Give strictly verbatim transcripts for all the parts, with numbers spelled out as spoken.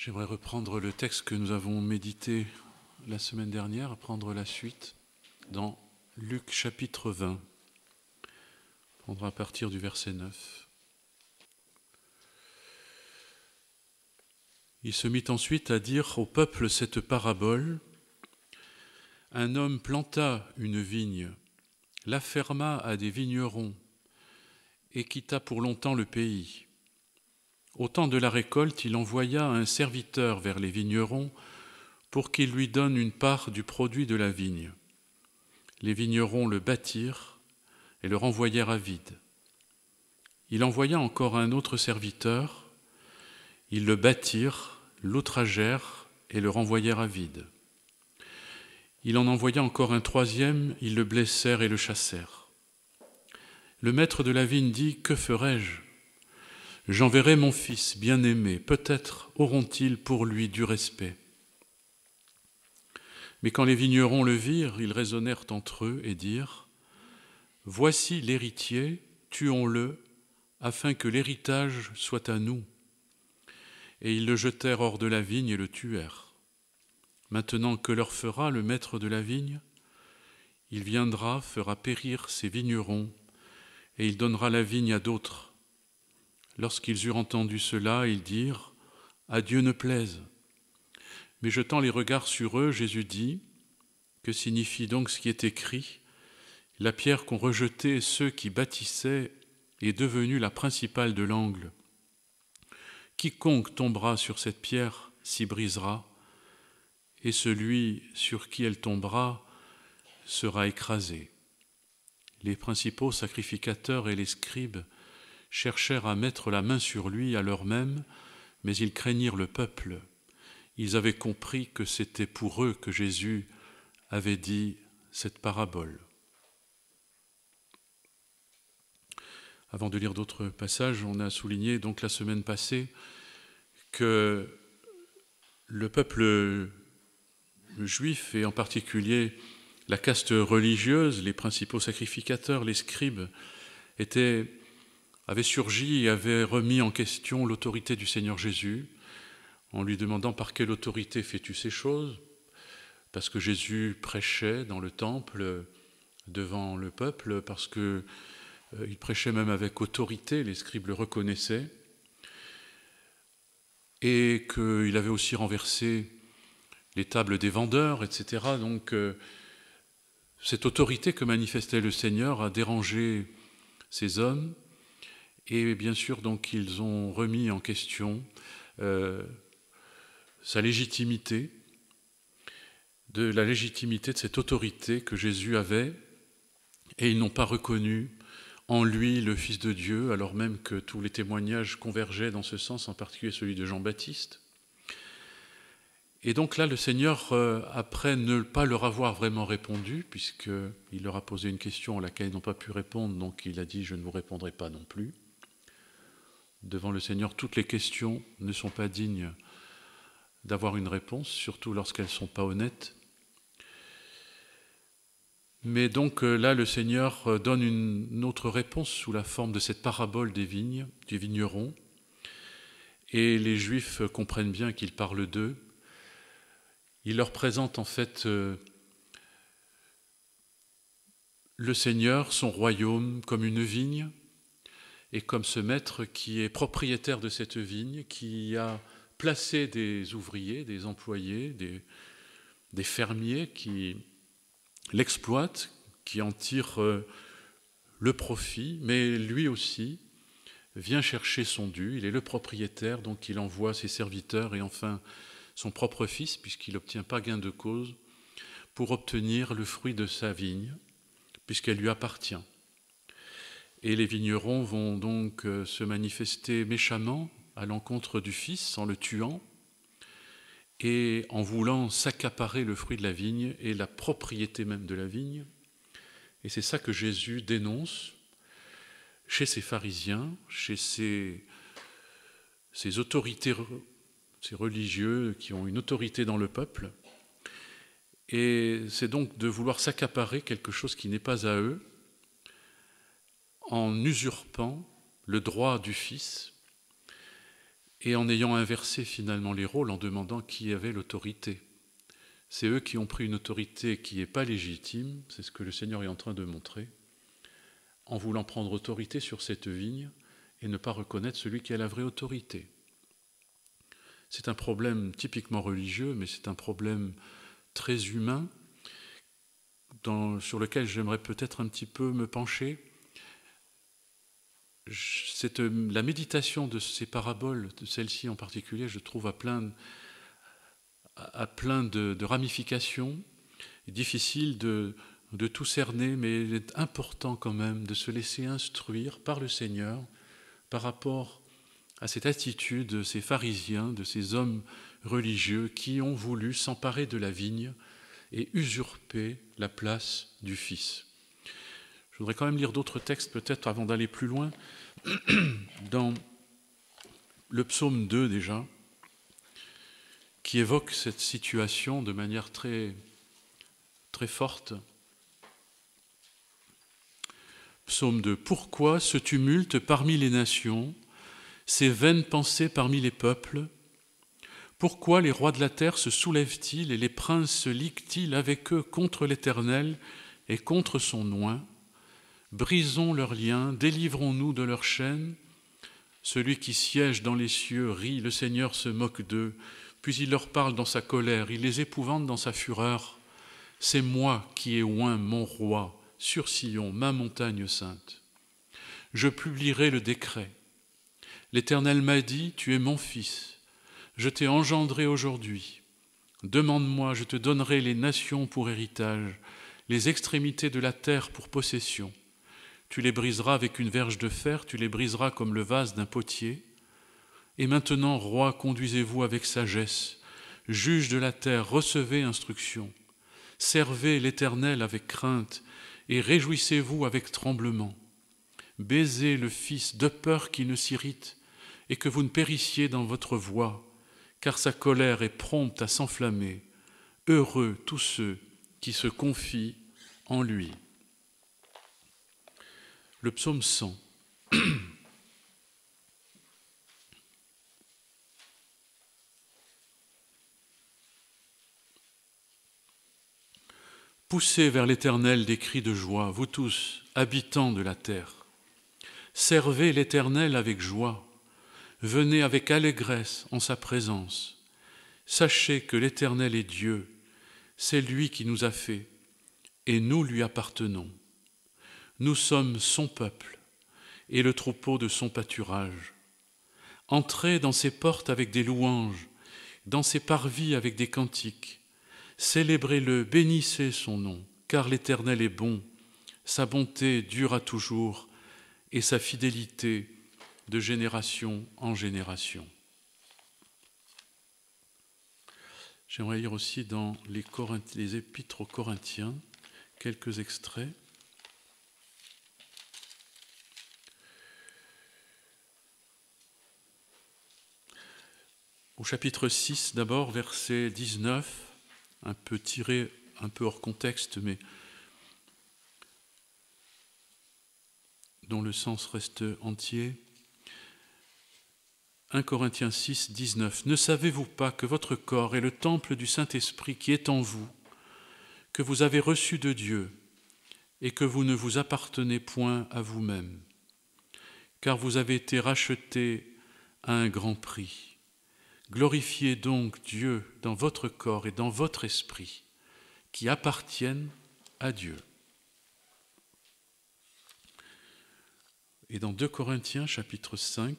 J'aimerais reprendre le texte que nous avons médité la semaine dernière, prendre la suite dans Luc chapitre vingt. On prendra à partir du verset neuf. Il se mit ensuite à dire au peuple cette parabole. Un homme planta une vigne, la ferma à des vignerons et quitta pour longtemps le pays. Au temps de la récolte, il envoya un serviteur vers les vignerons pour qu'il lui donne une part du produit de la vigne. Les vignerons le battirent et le renvoyèrent à vide. Il envoya encore un autre serviteur, ils le battirent, l'outragèrent et le renvoyèrent à vide. Il en envoya encore un troisième, ils le blessèrent et le chassèrent. Le maître de la vigne dit : « Que ferai-je ? J'enverrai mon fils bien-aimé, peut-être auront-ils pour lui du respect. » Mais quand les vignerons le virent, ils raisonnèrent entre eux et dirent : « Voici l'héritier, tuons-le, afin que l'héritage soit à nous. » Et ils le jetèrent hors de la vigne et le tuèrent. Maintenant, que leur fera le maître de la vigne ? Il viendra, fera périr ses vignerons, et il donnera la vigne à d'autres. Lorsqu'ils eurent entendu cela, ils dirent : « À Dieu ne plaise. » Mais jetant les regards sur eux, Jésus dit : « Que signifie donc ce qui est écrit ? La pierre qu'ont rejetée ceux qui bâtissaient est devenue la principale de l'angle. Quiconque tombera sur cette pierre s'y brisera, et celui sur qui elle tombera sera écrasé. » Les principaux sacrificateurs et les scribes cherchèrent à mettre la main sur lui à l'heure même, mais ils craignirent le peuple. Ils avaient compris que c'était pour eux que Jésus avait dit cette parabole. Avant de lire d'autres passages, on a souligné donc la semaine passée que le peuple juif, et en particulier la caste religieuse, les principaux sacrificateurs, les scribes, étaient, avaient surgi et avaient remis en question l'autorité du Seigneur Jésus, en lui demandant : « Par quelle autorité fais-tu ces choses ? » Parce que Jésus prêchait dans le temple devant le peuple, parce qu'il euh, prêchait même avec autorité, les scribes le reconnaissaient, et qu'il avait aussi renversé les tables des vendeurs, et cetera. Donc euh, cette autorité que manifestait le Seigneur a dérangé ces hommes, et bien sûr donc ils ont remis en question euh, sa légitimité, de la légitimité de cette autorité que Jésus avait, et ils n'ont pas reconnu en lui le Fils de Dieu, alors même que tous les témoignages convergeaient dans ce sens, en particulier celui de Jean-Baptiste. Et donc là, le Seigneur, après ne pas leur avoir vraiment répondu, puisqu'il leur a posé une question à laquelle ils n'ont pas pu répondre, donc il a dit « Je ne vous répondrai pas non plus ». Devant le Seigneur, toutes les questions ne sont pas dignes d'avoir une réponse, surtout lorsqu'elles ne sont pas honnêtes. Mais donc là, le Seigneur donne une autre réponse sous la forme de cette parabole des vignes, du vigneron. Et les Juifs comprennent bien qu'il parle d'eux. Il leur présente en fait euh, le Seigneur, son royaume, comme une vigne, et comme ce maître qui est propriétaire de cette vigne, qui a placé des ouvriers, des employés, des, des fermiers qui l'exploitent, qui en tirent euh, le profit, mais lui aussi vient chercher son dû. Il est le propriétaire, donc il envoie ses serviteurs et enfin son propre fils, puisqu'il n'obtient pas gain de cause, pour obtenir le fruit de sa vigne, puisqu'elle lui appartient. Et les vignerons vont donc euh, se manifester méchamment à l'encontre du fils en le tuant et en voulant s'accaparer le fruit de la vigne et la propriété même de la vigne. Et c'est ça que Jésus dénonce chez ces pharisiens, chez ces, ces autorités, ces religieux qui ont une autorité dans le peuple. Et c'est donc de vouloir s'accaparer quelque chose qui n'est pas à eux, en usurpant le droit du Fils et en ayant inversé finalement les rôles, en demandant qui avait l'autorité. C'est eux qui ont pris une autorité qui n'est pas légitime, c'est ce que le Seigneur est en train de montrer, en voulant prendre autorité sur cette vigne et ne pas reconnaître celui qui a la vraie autorité. C'est un problème typiquement religieux, mais c'est un problème très humain, dans, sur lequel j'aimerais peut-être un petit peu me pencher. Cette, la méditation de ces paraboles, de celle-ci en particulier, je trouve à plein, à plein de, de ramifications. Il est difficile de, de tout cerner, mais il est important quand même de se laisser instruire par le Seigneur par rapport à cette attitude de ces pharisiens, de ces hommes religieux qui ont voulu s'emparer de la vigne et usurper la place du Fils. Je voudrais quand même lire d'autres textes, peut-être avant d'aller plus loin. Dans le psaume deux déjà, qui évoque cette situation de manière très, très forte. Psaume deux. Pourquoi ce tumulte parmi les nations, ces vaines pensées parmi les peuples? Pourquoi les rois de la terre se soulèvent-ils et les princes se liguent-ils avec eux contre l'Éternel et contre son oint? Brisons leurs liens, délivrons-nous de leurs chaînes. Celui qui siège dans les cieux rit, le Seigneur se moque d'eux, puis il leur parle dans sa colère, il les épouvante dans sa fureur. C'est moi qui ai oint mon roi sur Sion, ma montagne sainte. Je publierai le décret. L'Éternel m'a dit, tu es mon fils, je t'ai engendré aujourd'hui. Demande-moi, je te donnerai les nations pour héritage, les extrémités de la terre pour possession. Tu les briseras avec une verge de fer, tu les briseras comme le vase d'un potier. Et maintenant, roi, conduisez-vous avec sagesse. Juge de la terre, recevez instruction. Servez l'Éternel avec crainte et réjouissez-vous avec tremblement. Baisez le Fils de peur qu'il ne s'irrite et que vous ne périssiez dans votre voie, car sa colère est prompte à s'enflammer. Heureux tous ceux qui se confient en lui. Le psaume cent. Poussez vers l'Éternel des cris de joie, vous tous, habitants de la terre. Servez l'Éternel avec joie, venez avec allégresse en sa présence. Sachez que l'Éternel est Dieu, c'est lui qui nous a fait, et nous lui appartenons. Nous sommes son peuple et le troupeau de son pâturage. Entrez dans ses portes avec des louanges, dans ses parvis avec des cantiques. Célébrez-le, bénissez son nom, car l'Éternel est bon, sa bonté dure à toujours et sa fidélité de génération en génération. J'aimerais lire aussi dans les, Corinth- les épîtres aux Corinthiens quelques extraits. Au chapitre six, d'abord, verset dix-neuf, un peu tiré, un peu hors contexte, mais dont le sens reste entier. un Corinthiens six, dix-neuf. Ne savez-vous pas que votre corps est le temple du Saint-Esprit qui est en vous, que vous avez reçu de Dieu, et que vous ne vous appartenez point à vous-même, car vous avez été rachetés à un grand prix. Glorifiez donc Dieu dans votre corps et dans votre esprit, qui appartiennent à Dieu. Et dans deux Corinthiens, chapitre cinq,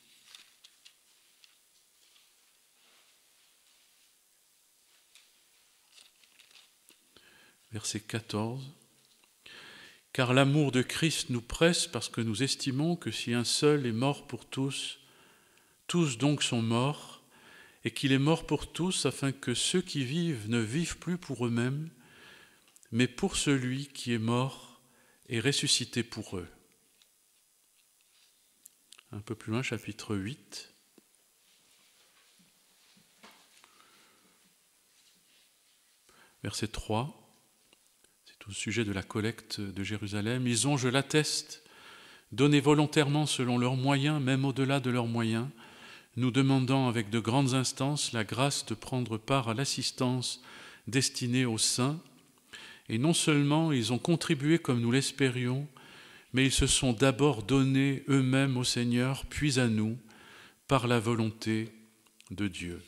verset quatorze, « Car l'amour de Christ nous presse parce que nous estimons que si un seul est mort pour tous, tous donc sont morts, et qu'il est mort pour tous afin que ceux qui vivent ne vivent plus pour eux-mêmes, mais pour celui qui est mort et ressuscité pour eux. » Un peu plus loin, chapitre huit. Verset trois, c'est au sujet de la collecte de Jérusalem. « Ils ont, je l'atteste, donné volontairement selon leurs moyens, même au-delà de leurs moyens, nous demandant avec de grandes instances la grâce de prendre part à l'assistance destinée aux saints. Et non seulement ils ont contribué comme nous l'espérions, mais ils se sont d'abord donnés eux-mêmes au Seigneur, puis à nous, par la volonté de Dieu.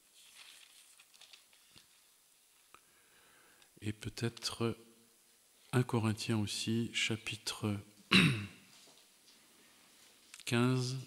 Et peut-être un Corinthiens aussi, chapitre quinze.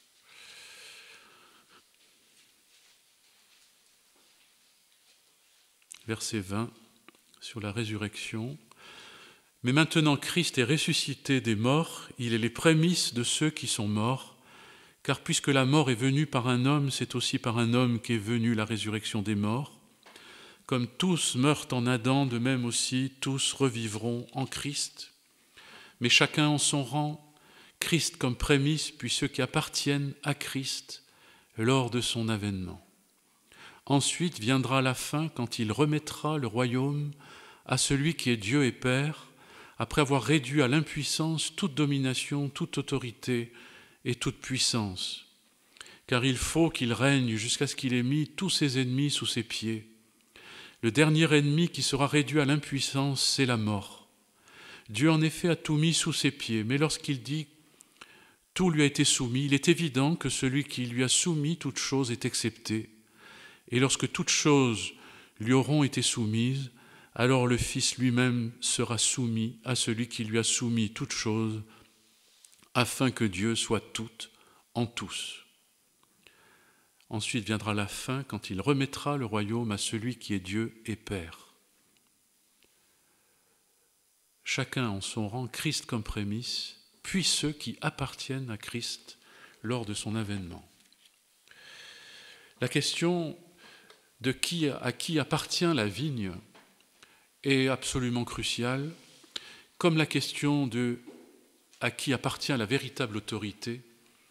Verset vingt, sur la résurrection. « Mais maintenant Christ est ressuscité des morts, il est les prémices de ceux qui sont morts, car puisque la mort est venue par un homme, c'est aussi par un homme qu'est venue la résurrection des morts. Comme tous meurent en Adam, de même aussi tous revivront en Christ. Mais chacun en son rang, Christ comme prémisse, puis ceux qui appartiennent à Christ lors de son avènement. Ensuite viendra la fin quand il remettra le royaume à celui qui est Dieu et Père, après avoir réduit à l'impuissance toute domination, toute autorité et toute puissance. Car il faut qu'il règne jusqu'à ce qu'il ait mis tous ses ennemis sous ses pieds. Le dernier ennemi qui sera réduit à l'impuissance, c'est la mort. Dieu en effet a tout mis sous ses pieds, mais lorsqu'il dit « tout lui a été soumis », il est évident que celui qui lui a soumis toute chose est excepté. Et lorsque toutes choses lui auront été soumises, alors le Fils lui-même sera soumis à celui qui lui a soumis toutes choses, afin que Dieu soit tout en tous. Ensuite viendra la fin quand il remettra le royaume à celui qui est Dieu et Père. Chacun en son rang, Christ comme prémisse, puis ceux qui appartiennent à Christ lors de son avènement. La question de qui, à qui appartient la vigne est absolument cruciale, comme la question de à qui appartient la véritable autorité,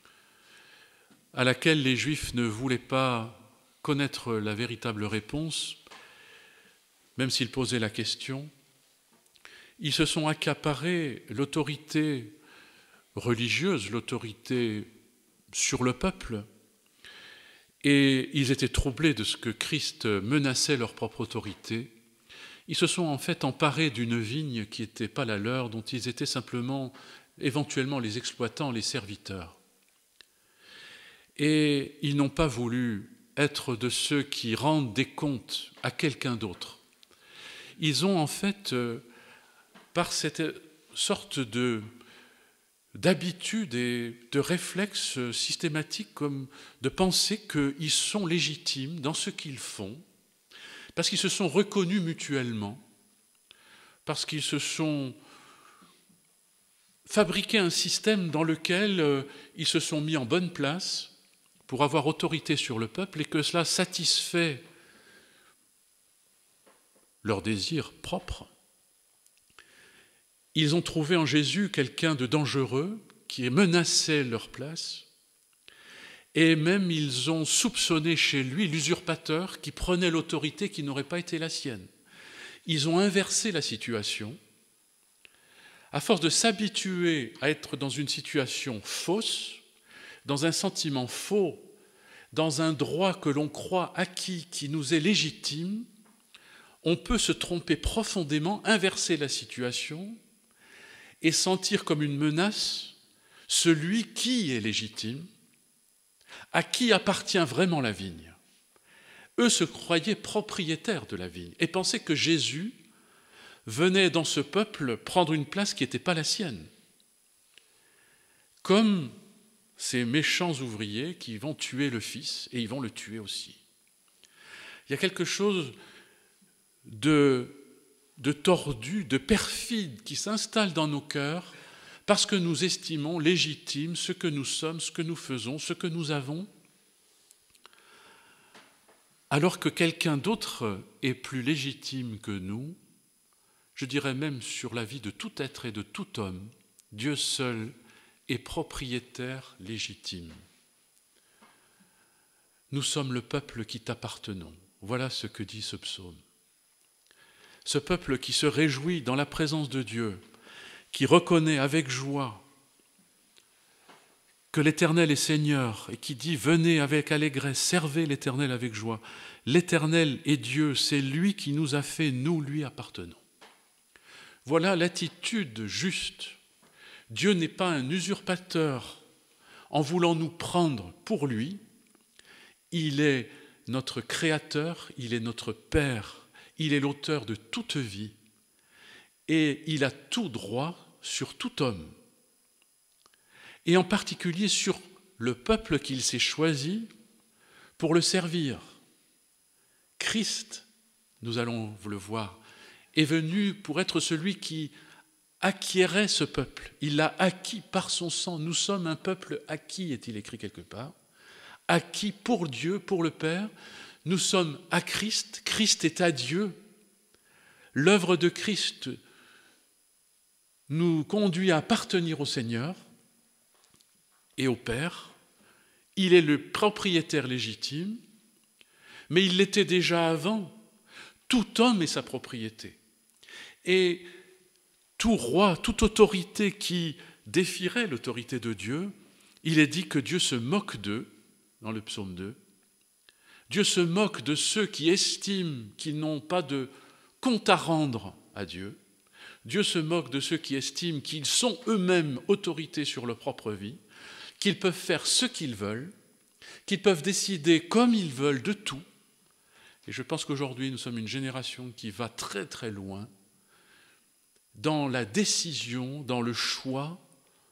à laquelle les Juifs ne voulaient pas connaître la véritable réponse, même s'ils posaient la question. Ils se sont accaparés l'autorité religieuse, l'autorité sur le peuple, et ils étaient troublés de ce que Christ menaçait leur propre autorité. Ils se sont en fait emparés d'une vigne qui n'était pas la leur, dont ils étaient simplement, éventuellement, les exploitants, les serviteurs. Et ils n'ont pas voulu être de ceux qui rendent des comptes à quelqu'un d'autre. Ils ont en fait, par cette sorte de d'habitude et de réflexe systématique, comme de penser qu'ils sont légitimes dans ce qu'ils font, parce qu'ils se sont reconnus mutuellement, parce qu'ils se sont fabriqués un système dans lequel euh, ils se sont mis en bonne place pour avoir autorité sur le peuple et que cela satisfait leurs désirs propres. Ils ont trouvé en Jésus quelqu'un de dangereux qui menaçait leur place, et même ils ont soupçonné chez lui l'usurpateur qui prenait l'autorité qui n'aurait pas été la sienne. Ils ont inversé la situation. À force de s'habituer à être dans une situation fausse, dans un sentiment faux, dans un droit que l'on croit acquis, qui nous est légitime, on peut se tromper profondément, inverser la situation et sentir comme une menace celui qui est légitime, à qui appartient vraiment la vigne. Eux se croyaient propriétaires de la vigne et pensaient que Jésus venait dans ce peuple prendre une place qui n'était pas la sienne. Comme ces méchants ouvriers qui vont tuer le Fils, et ils vont le tuer aussi. Il y a quelque chose de, de tordu, de perfide qui s'installe dans nos cœurs parce que nous estimons légitime ce que nous sommes, ce que nous faisons, ce que nous avons, alors que quelqu'un d'autre est plus légitime que nous, je dirais même sur la vie de tout être et de tout homme, Dieu seul est propriétaire légitime. Nous sommes le peuple qui t'appartenons. Voilà ce que dit ce psaume. Ce peuple qui se réjouit dans la présence de Dieu, qui reconnaît avec joie que l'Éternel est Seigneur et qui dit « Venez avec allégresse, servez l'Éternel avec joie ». L'Éternel est Dieu, c'est lui qui nous a fait, nous lui appartenons. Voilà l'attitude juste. Dieu n'est pas un usurpateur en voulant nous prendre pour lui. Il est notre Créateur, il est notre Père, il est l'auteur de toute vie et il a tout droit sur tout homme. Et en particulier sur le peuple qu'il s'est choisi pour le servir. Christ, nous allons le voir, est venu pour être celui qui acquérait ce peuple. Il l'a acquis par son sang. Nous sommes un peuple acquis, est-il écrit quelque part, acquis pour Dieu, pour le Père. Nous sommes à Christ, Christ est à Dieu. L'œuvre de Christ nous conduit à appartenir au Seigneur et au Père. Il est le propriétaire légitime, mais il l'était déjà avant. Tout homme est sa propriété. Et tout roi, toute autorité qui défierait l'autorité de Dieu, il est dit que Dieu se moque d'eux, dans le psaume deux. Dieu se moque de ceux qui estiment qu'ils n'ont pas de compte à rendre à Dieu. Dieu se moque de ceux qui estiment qu'ils sont eux-mêmes autorités sur leur propre vie, qu'ils peuvent faire ce qu'ils veulent, qu'ils peuvent décider comme ils veulent de tout. Et je pense qu'aujourd'hui, nous sommes une génération qui va très très loin dans la décision, dans le choix,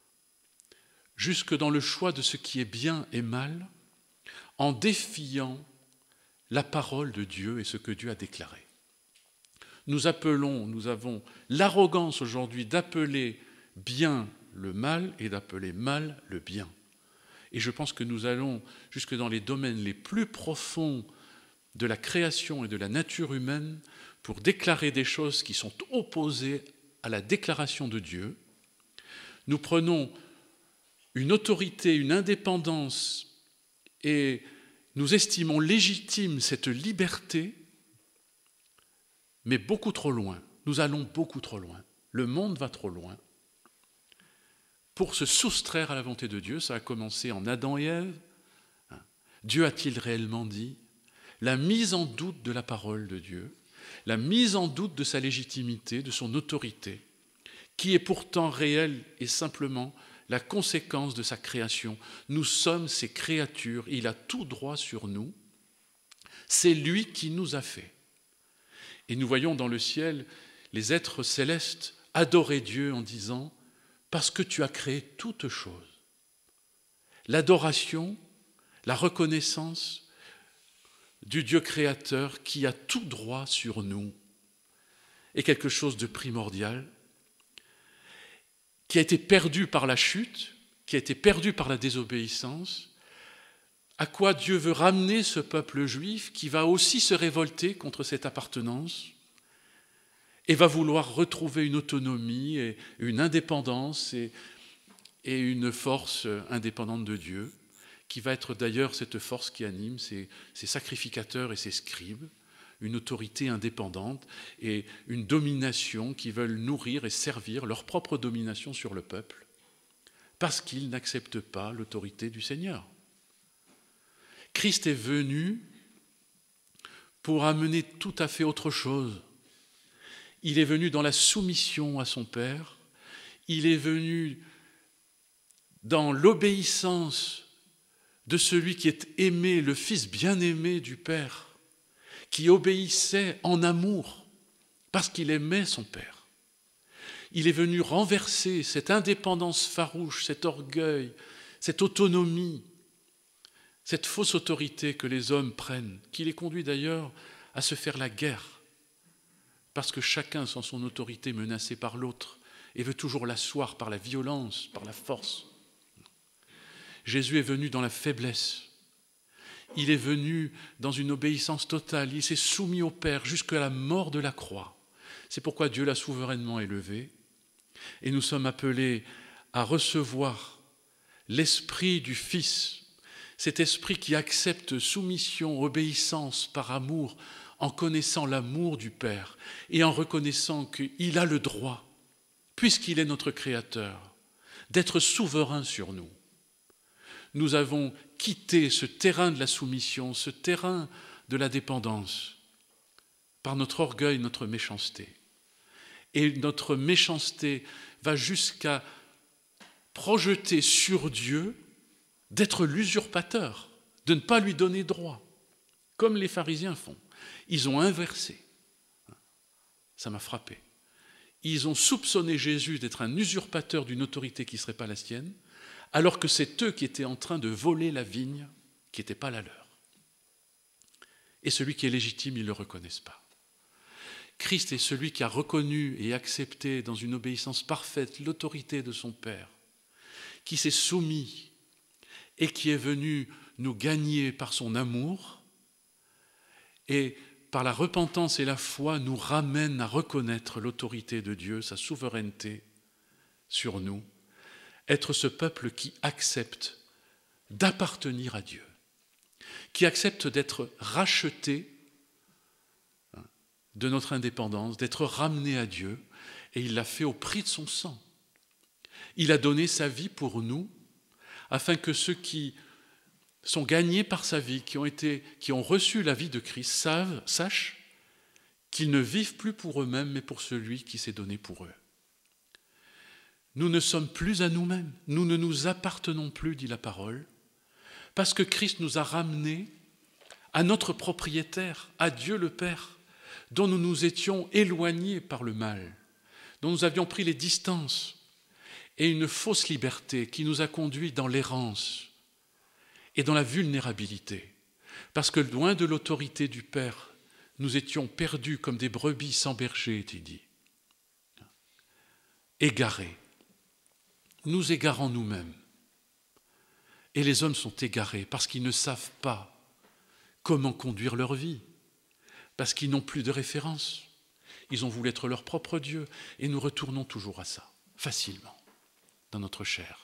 jusque dans le choix de ce qui est bien et mal, en défiant la parole de Dieu et ce que Dieu a déclaré. Nous appelons, nous avons l'arrogance aujourd'hui d'appeler bien le mal et d'appeler mal le bien. Et je pense que nous allons jusque dans les domaines les plus profonds de la création et de la nature humaine pour déclarer des choses qui sont opposées à la déclaration de Dieu. Nous prenons une autorité, une indépendance et nous estimons légitime cette liberté, mais beaucoup trop loin. Nous allons beaucoup trop loin. Le monde va trop loin pour se soustraire à la volonté de Dieu. Ça a commencé en Adam et Ève. Dieu a-t-il réellement dit? La mise en doute de la parole de Dieu, la mise en doute de sa légitimité, de son autorité, qui est pourtant réelle et simplement la conséquence de sa création. Nous sommes ses créatures, il a tout droit sur nous, c'est lui qui nous a fait. Et nous voyons dans le ciel les êtres célestes adorer Dieu en disant « parce que tu as créé toutes choses ». L'adoration, la reconnaissance du Dieu créateur qui a tout droit sur nous est quelque chose de primordial, qui a été perdu par la chute, qui a été perdu par la désobéissance, à quoi Dieu veut ramener ce peuple juif qui va aussi se révolter contre cette appartenance et va vouloir retrouver une autonomie et une indépendance et, et une force indépendante de Dieu, qui va être d'ailleurs cette force qui anime ces, ces sacrificateurs et ces scribes, une autorité indépendante et une domination qui veulent nourrir et servir leur propre domination sur le peuple, parce qu'ils n'acceptent pas l'autorité du Seigneur. Christ est venu pour amener tout à fait autre chose. Il est venu dans la soumission à son Père, il est venu dans l'obéissance de celui qui est aimé, le Fils bien-aimé du Père, qui obéissait en amour parce qu'il aimait son Père. Il est venu renverser cette indépendance farouche, cet orgueil, cette autonomie, cette fausse autorité que les hommes prennent, qui les conduit d'ailleurs à se faire la guerre, parce que chacun sent son autorité menacée par l'autre et veut toujours l'asseoir par la violence, par la force. Jésus est venu dans la faiblesse. Il est venu dans une obéissance totale. Il s'est soumis au Père jusqu'à la mort de la croix. C'est pourquoi Dieu l'a souverainement élevé. Et nous sommes appelés à recevoir l'esprit du Fils, cet esprit qui accepte soumission, obéissance par amour, en connaissant l'amour du Père et en reconnaissant qu'il a le droit, puisqu'il est notre Créateur, d'être souverain sur nous. nous avons quitté ce terrain de la soumission, ce terrain de la dépendance, par notre orgueil, notre méchanceté. Et notre méchanceté va jusqu'à projeter sur Dieu d'être l'usurpateur, de ne pas lui donner droit, comme les pharisiens font. Ils ont inversé. Ça m'a frappé. Ils ont soupçonné Jésus d'être un usurpateur d'une autorité qui ne serait pas la sienne, alors que c'est eux qui étaient en train de voler la vigne qui n'était pas la leur. Et celui qui est légitime, ils ne le reconnaissent pas. Christ est celui qui a reconnu et accepté dans une obéissance parfaite l'autorité de son Père, qui s'est soumis et qui est venu nous gagner par son amour et par la repentance et la foi nous ramène à reconnaître l'autorité de Dieu, sa souveraineté sur nous, être ce peuple qui accepte d'appartenir à Dieu, qui accepte d'être racheté de notre indépendance, d'être ramené à Dieu, et il l'a fait au prix de son sang. Il a donné sa vie pour nous, afin que ceux qui sont gagnés par sa vie, qui ont, été, qui ont reçu la vie de Christ, savent, sachent qu'ils ne vivent plus pour eux-mêmes, mais pour celui qui s'est donné pour eux. Nous ne sommes plus à nous-mêmes, nous ne nous appartenons plus, dit la parole, parce que Christ nous a ramenés à notre propriétaire, à Dieu le Père, dont nous nous étions éloignés par le mal, dont nous avions pris les distances, et une fausse liberté qui nous a conduits dans l'errance et dans la vulnérabilité, parce que loin de l'autorité du Père, nous étions perdus comme des brebis sans berger, est-il dit, égarés. Nous égarons nous-mêmes. Et les hommes sont égarés parce qu'ils ne savent pas comment conduire leur vie, parce qu'ils n'ont plus de référence. Ils ont voulu être leur propre Dieu, et nous retournons toujours à ça, facilement, dans notre chair.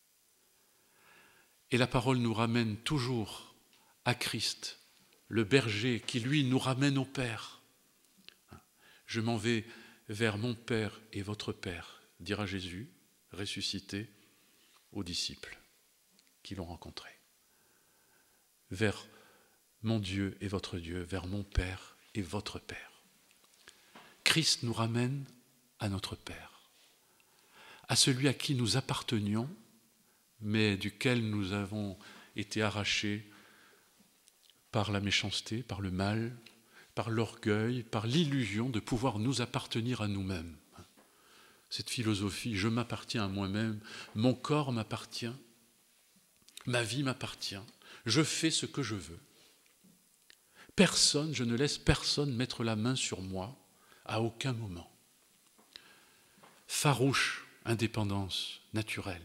Et la parole nous ramène toujours à Christ, le berger, qui lui nous ramène au Père. Je m'en vais vers mon Père et votre Père, dira Jésus, ressuscité, aux disciples qui l'ont rencontré. Vers mon Dieu et votre Dieu, vers mon Père et votre Père. Christ nous ramène à notre Père, à celui à qui nous appartenions, mais duquel nous avons été arrachés par la méchanceté, par le mal, par l'orgueil, par l'illusion de pouvoir nous appartenir à nous-mêmes. Cette philosophie, je m'appartiens à moi-même, mon corps m'appartient, ma vie m'appartient, je fais ce que je veux. Personne, je ne laisse personne mettre la main sur moi à aucun moment. Farouche indépendance naturelle,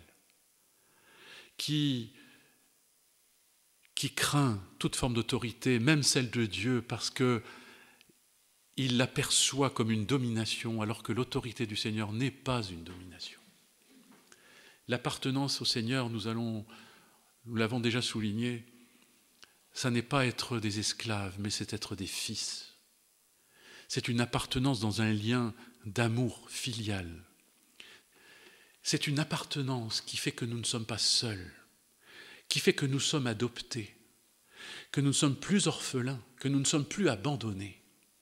qui, qui craint toute forme d'autorité, même celle de Dieu, parce que il l'aperçoit comme une domination, alors que l'autorité du Seigneur n'est pas une domination. L'appartenance au Seigneur, nous allons, nous l'avons déjà souligné, ça n'est pas être des esclaves, mais c'est être des fils. C'est une appartenance dans un lien d'amour filial. C'est une appartenance qui fait que nous ne sommes pas seuls, qui fait que nous sommes adoptés, que nous ne sommes plus orphelins, que nous ne sommes plus abandonnés.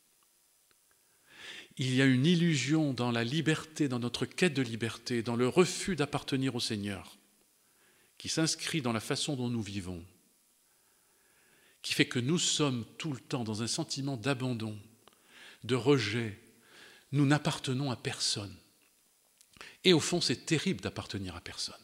Il y a une illusion dans la liberté, dans notre quête de liberté, dans le refus d'appartenir au Seigneur, qui s'inscrit dans la façon dont nous vivons, qui fait que nous sommes tout le temps dans un sentiment d'abandon, de rejet. Nous n'appartenons à personne. Et au fond, c'est terrible d'appartenir à personne.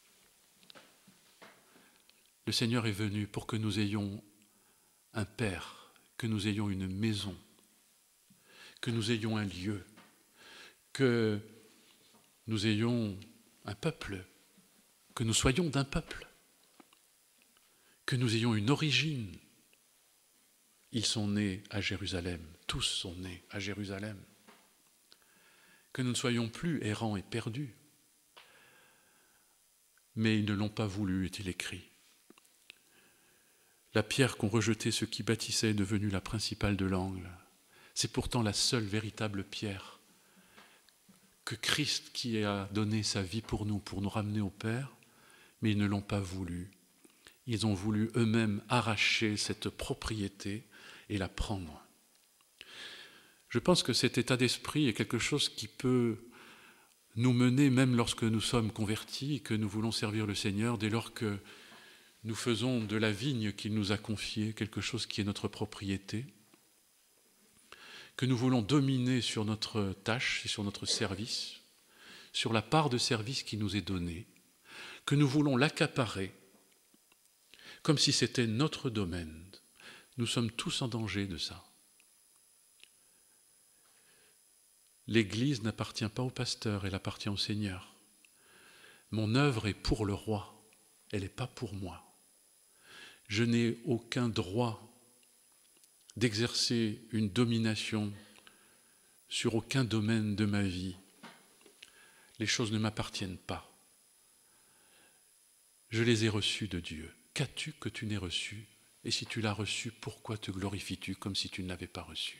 Le Seigneur est venu pour que nous ayons un Père, que nous ayons une maison, que nous ayons un lieu, que nous ayons un peuple, que nous soyons d'un peuple, que nous ayons une origine. Ils sont nés à Jérusalem, tous sont nés à Jérusalem. Que nous ne soyons plus errants et perdus. Mais ils ne l'ont pas voulu, est-il écrit. La pierre qu'ont rejetée ceux qui bâtissaient est devenue la principale de l'angle. C'est pourtant la seule véritable pierre que Christ qui a donné sa vie pour nous, pour nous ramener au Père, mais ils ne l'ont pas voulu. ils ont voulu eux-mêmes arracher cette propriété et la prendre. Je pense que cet état d'esprit est quelque chose qui peut nous mener, même lorsque nous sommes convertis et que nous voulons servir le Seigneur, dès lors que nous faisons de la vigne qu'il nous a confiée quelque chose qui est notre propriété, que nous voulons dominer sur notre tâche et sur notre service, sur la part de service qui nous est donnée, que nous voulons l'accaparer, comme si c'était notre domaine. Nous sommes tous en danger de ça. L'Église n'appartient pas au pasteur, elle appartient au Seigneur. Mon œuvre est pour le roi, elle n'est pas pour moi. Je n'ai aucun droit d'exercer une domination sur aucun domaine de ma vie. Les choses ne m'appartiennent pas. Je les ai reçues de Dieu. Qu'as-tu que tu n'aies reçu? Et si tu l'as reçu, pourquoi te glorifies-tu comme si tu ne l'avais pas reçu?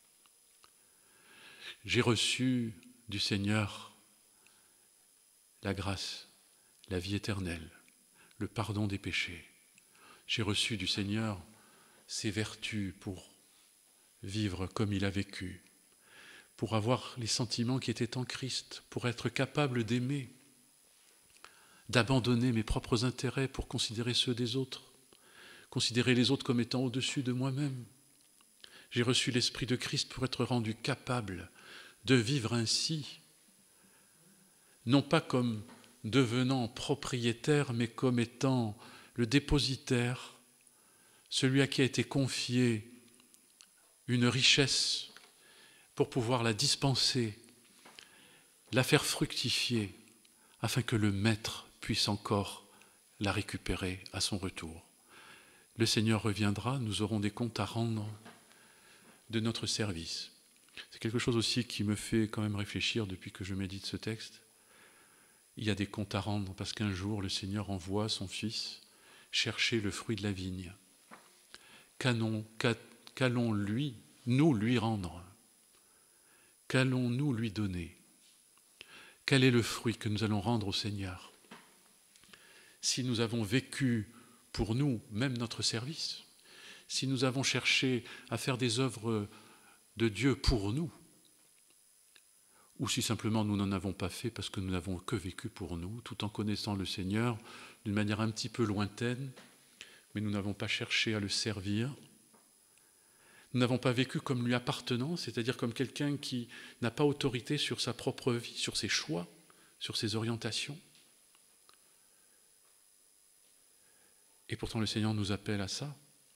J'ai reçu du Seigneur la grâce, la vie éternelle, le pardon des péchés. J'ai reçu du Seigneur ses vertus pour vivre comme il a vécu, pour avoir les sentiments qui étaient en Christ, pour être capable d'aimer, d'abandonner mes propres intérêts pour considérer ceux des autres, considérer les autres comme étant au-dessus de moi-même. J'ai reçu l'Esprit de Christ pour être rendu capable de vivre ainsi, non pas comme devenant propriétaire, mais comme étant le dépositaire, celui à qui a été confié une richesse pour pouvoir la dispenser, la faire fructifier, afin que le maître puisse encore la récupérer à son retour. Le Seigneur reviendra, nous aurons des comptes à rendre de notre service. C'est quelque chose aussi qui me fait quand même réfléchir depuis que je médite ce texte. Il y a des comptes à rendre parce qu'un jour le Seigneur envoie son Fils chercher le fruit de la vigne. Qu'allons, qu'allons lui, nous lui rendre? Qu'allons-nous lui donner? Quel est le fruit que nous allons rendre au Seigneur? Si nous avons vécu pour nous, même notre service, si nous avons cherché à faire des œuvres de Dieu pour nous, ou si simplement nous n'en avons pas fait parce que nous n'avons que vécu pour nous, tout en connaissant le Seigneur d'une manière un petit peu lointaine, mais nous n'avons pas cherché à le servir. Nous n'avons pas vécu comme lui appartenant, c'est-à-dire comme quelqu'un qui n'a pas autorité sur sa propre vie, sur ses choix, sur ses orientations. Et pourtant le Seigneur nous appelle à ça.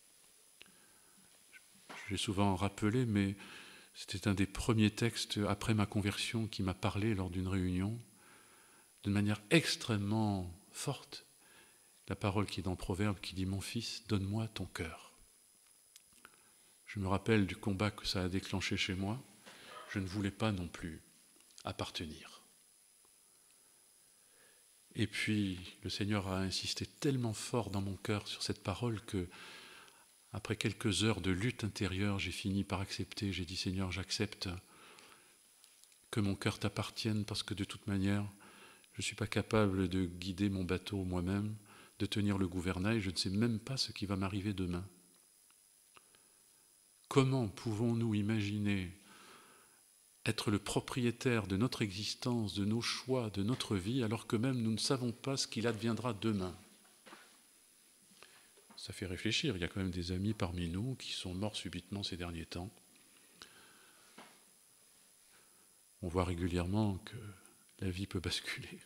J'ai souvent rappelé, mais c'était un des premiers textes après ma conversion qui m'a parlé lors d'une réunion, d'une manière extrêmement forte. La parole qui est dans Proverbe qui dit « Mon fils, donne-moi ton cœur ». Je me rappelle du combat que ça a déclenché chez moi. Je ne voulais pas non plus appartenir. Et puis, le Seigneur a insisté tellement fort dans mon cœur sur cette parole que, après quelques heures de lutte intérieure, j'ai fini par accepter. J'ai dit, Seigneur, j'accepte que mon cœur t'appartienne parce que de toute manière, je ne suis pas capable de guider mon bateau moi-même, de tenir le gouvernail. Je ne sais même pas ce qui va m'arriver demain. Comment pouvons-nous imaginer être le propriétaire de notre existence, de nos choix, de notre vie, alors que même nous ne savons pas ce qu'il adviendra demain? Ça fait réfléchir, il y a quand même des amis parmi nous qui sont morts subitement ces derniers temps. On voit régulièrement que la vie peut basculer.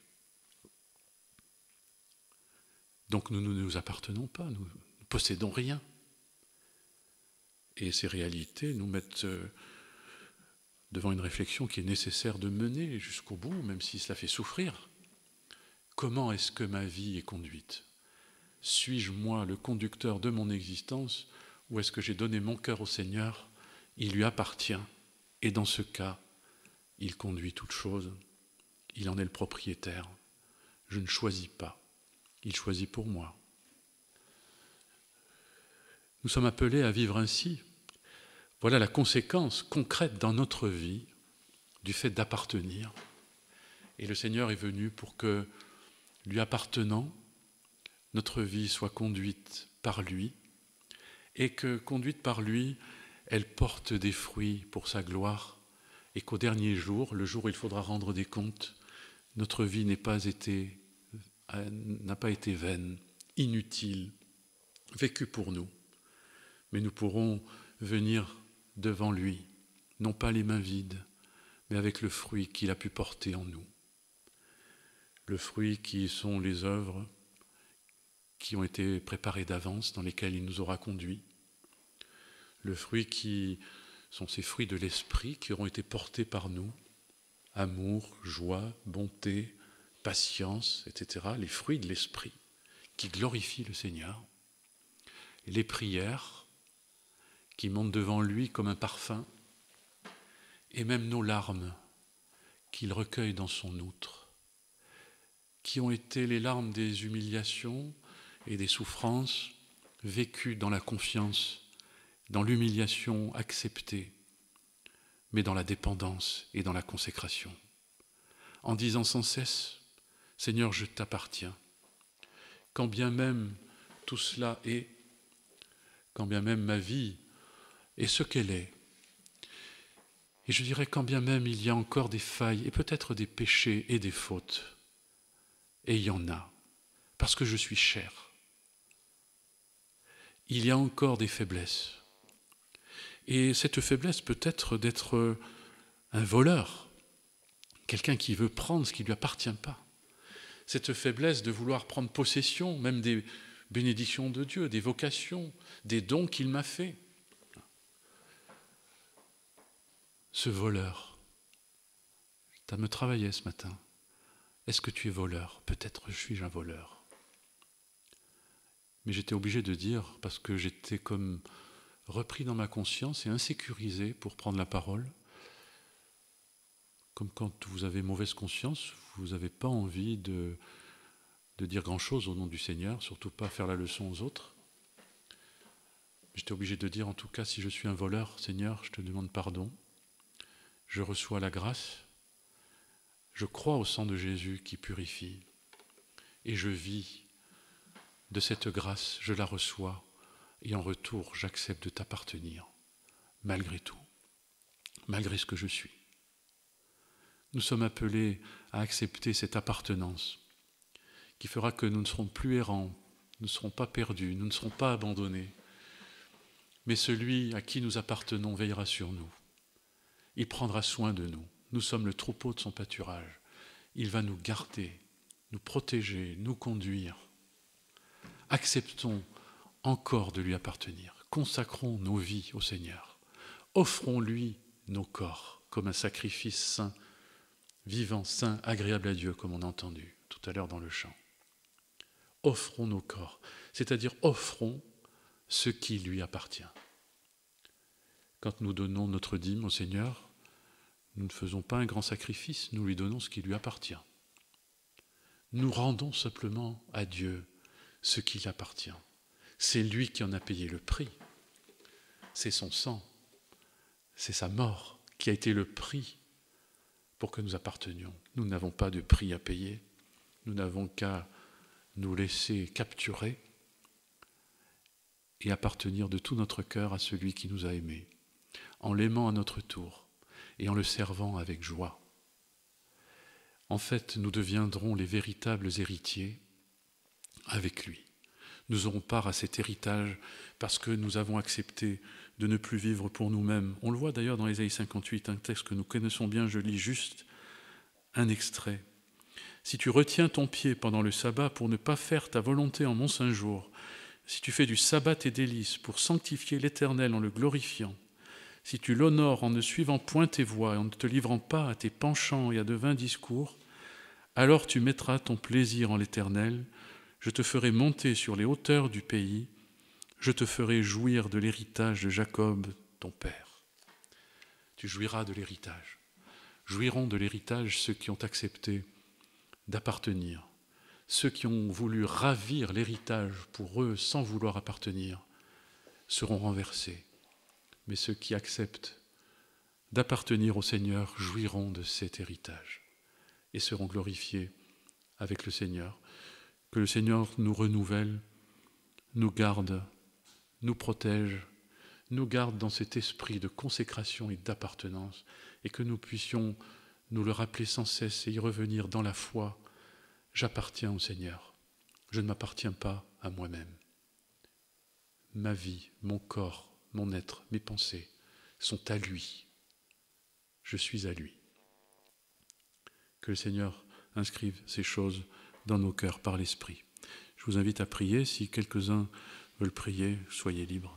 Donc nous ne nous appartenons pas, nous ne possédons rien. Et ces réalités nous mettent devant une réflexion qui est nécessaire de mener jusqu'au bout, même si cela fait souffrir. Comment est-ce que ma vie est conduite? Suis-je moi le conducteur de mon existence ou est-ce que j'ai donné mon cœur au Seigneur? Il lui appartient et dans ce cas, il conduit toutes choses. Il en est le propriétaire. Je ne choisis pas. Il choisit pour moi. Nous sommes appelés à vivre ainsi. Voilà la conséquence concrète dans notre vie du fait d'appartenir. Et le Seigneur est venu pour que, lui appartenant, notre vie soit conduite par lui, et que, conduite par lui, elle porte des fruits pour sa gloire, et qu'au dernier jour, le jour où il faudra rendre des comptes, notre vie n'ait pas été, n'a pas été vaine, inutile, vécue pour nous, mais nous pourrons venir devant lui, non pas les mains vides, mais avec le fruit qu'il a pu porter en nous. Le fruit qui sont les œuvres qui ont été préparées d'avance, dans lesquelles il nous aura conduits. Le fruit qui sont ces fruits de l'esprit qui auront été portés par nous. Amour, joie, bonté, patience, et cetera. Les fruits de l'esprit qui glorifient le Seigneur. Et les prières qui montent devant lui comme un parfum. Et même nos larmes qu'il recueille dans son outre, qui ont été les larmes des humiliations et des souffrances vécues dans la confiance, dans l'humiliation acceptée, mais dans la dépendance et dans la consécration, en disant sans cesse, Seigneur, je t'appartiens. Quand bien même tout cela est, quand bien même ma vie est ce qu'elle est, et je dirais quand bien même il y a encore des failles et peut-être des péchés et des fautes, et il y en a, parce que je suis cher. Il y a encore des faiblesses. Et cette faiblesse peut être d'être un voleur, quelqu'un qui veut prendre ce qui ne lui appartient pas. Cette faiblesse de vouloir prendre possession, même des bénédictions de Dieu, des vocations, des dons qu'il m'a faits. Ce voleur, tu as me travaillé ce matin. Est-ce que tu es voleur? Peut-être suis-je un voleur. Mais j'étais obligé de dire, parce que j'étais comme repris dans ma conscience et insécurisé pour prendre la parole. Comme quand vous avez mauvaise conscience, vous n'avez pas envie de, de dire grand-chose au nom du Seigneur, surtout pas faire la leçon aux autres. J'étais obligé de dire, en tout cas, si je suis un voleur, Seigneur, je te demande pardon. Je reçois la grâce. Je crois au sang de Jésus qui purifie. Et je vis de cette grâce, je la reçois. Et en retour, j'accepte de t'appartenir, malgré tout, malgré ce que je suis. Nous sommes appelés à accepter cette appartenance qui fera que nous ne serons plus errants, nous ne serons pas perdus, nous ne serons pas abandonnés. Mais celui à qui nous appartenons veillera sur nous. Il prendra soin de nous. Nous sommes le troupeau de son pâturage. Il va nous garder, nous protéger, nous conduire. Acceptons encore de lui appartenir. Consacrons nos vies au Seigneur. Offrons-lui nos corps comme un sacrifice saint, vivant, saint, agréable à Dieu, comme on a entendu tout à l'heure dans le chant. Offrons nos corps, c'est-à-dire offrons ce qui lui appartient. Quand nous donnons notre dîme au Seigneur, nous ne faisons pas un grand sacrifice, nous lui donnons ce qui lui appartient. Nous rendons simplement à Dieu ce qui lui appartient. C'est lui qui en a payé le prix. C'est son sang, c'est sa mort qui a été le prix pour que nous appartenions. Nous n'avons pas de prix à payer, nous n'avons qu'à nous laisser capturer et appartenir de tout notre cœur à celui qui nous a aimés, en l'aimant à notre tour et en le servant avec joie. En fait, nous deviendrons les véritables héritiers avec lui. Nous aurons part à cet héritage parce que nous avons accepté de ne plus vivre pour nous-mêmes. On le voit d'ailleurs dans Ésaïe cinquante-huit, un texte que nous connaissons bien, je lis juste un extrait. « Si tu retiens ton pied pendant le sabbat pour ne pas faire ta volonté en mon saint jour, si tu fais du sabbat tes délices pour sanctifier l'Éternel en le glorifiant, si tu l'honores en ne suivant point tes voies et en ne te livrant pas à tes penchants et à de vains discours, alors tu mettras ton plaisir en l'Éternel, je te ferai monter sur les hauteurs du pays, je te ferai jouir de l'héritage de Jacob, ton père. » Tu jouiras de l'héritage. Jouiront de l'héritage ceux qui ont accepté d'appartenir. Ceux qui ont voulu ravir l'héritage pour eux sans vouloir appartenir seront renversés. Mais ceux qui acceptent d'appartenir au Seigneur jouiront de cet héritage et seront glorifiés avec le Seigneur. Que le Seigneur nous renouvelle, nous garde, nous protège, nous garde dans cet esprit de consécration et d'appartenance, et que nous puissions nous le rappeler sans cesse et y revenir dans la foi. J'appartiens au Seigneur, je ne m'appartiens pas à moi-même. Ma vie, mon corps, mon être, mes pensées sont à lui. Je suis à lui. Que le Seigneur inscrive ces choses dans nos cœurs par l'Esprit. Je vous invite à prier. Si quelques-uns veulent prier, soyez libres.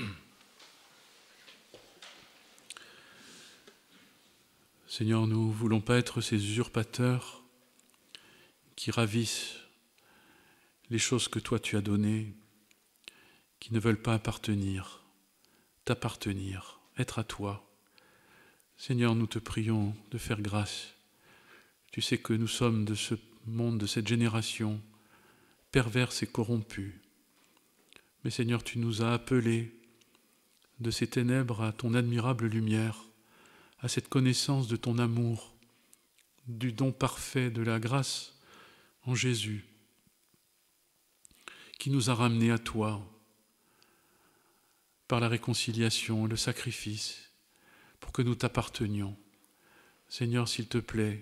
Seigneur, nous ne voulons pas être ces usurpateurs qui ravissent les choses que toi tu as données, qui ne veulent pas appartenir, t'appartenir, être à toi. Seigneur, nous te prions de faire grâce. Tu sais que nous sommes de ce monde, de cette génération, perverse et corrompue. Mais Seigneur, tu nous as appelés de ces ténèbres à ton admirable lumière, à cette connaissance de ton amour, du don parfait de la grâce en Jésus, qui nous a ramenés à toi par la réconciliation, le sacrifice, pour que nous t'appartenions. Seigneur, s'il te plaît,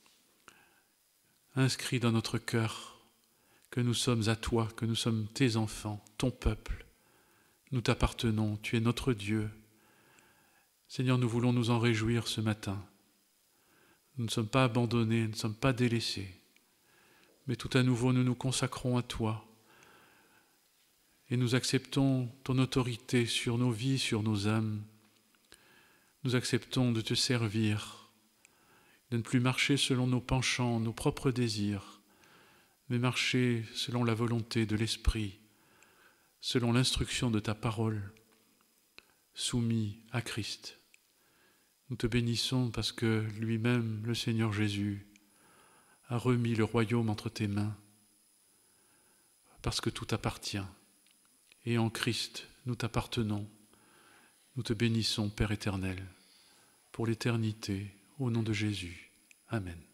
inscris dans notre cœur que nous sommes à toi, que nous sommes tes enfants, ton peuple. Nous t'appartenons, tu es notre Dieu. Seigneur, nous voulons nous en réjouir ce matin. Nous ne sommes pas abandonnés, nous ne sommes pas délaissés, mais tout à nouveau nous nous consacrons à toi et nous acceptons ton autorité sur nos vies, sur nos âmes. Nous acceptons de te servir, de ne plus marcher selon nos penchants, nos propres désirs, mais marcher selon la volonté de l'Esprit, selon l'instruction de ta parole, soumis à Christ. Nous te bénissons parce que lui-même, le Seigneur Jésus, a remis le royaume entre tes mains, parce que tout t'appartient. Et en Christ, nous t'appartenons. Nous te bénissons, Père éternel, pour l'éternité, au nom de Jésus. Amen.